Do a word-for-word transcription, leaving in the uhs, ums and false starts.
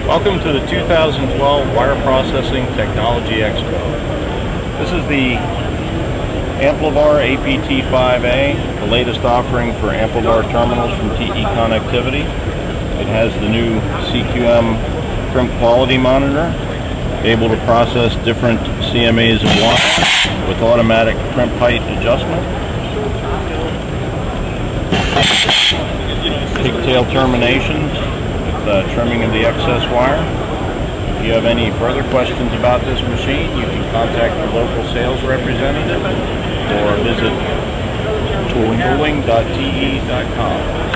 Welcome to the two thousand twelve Wire Processing Technology Expo. This is the AMPLIVAR A P T five A, the latest offering for AMPLIVAR terminals from T E Connectivity. It has the new C Q M crimp quality monitor, able to process different C M As of wire with automatic crimp height adjustment. Pigtail termination with uh, trimming of the excess wire. If you have any further questions about this machine, you can contact the local sales representative or visit tooling dot T E dot com.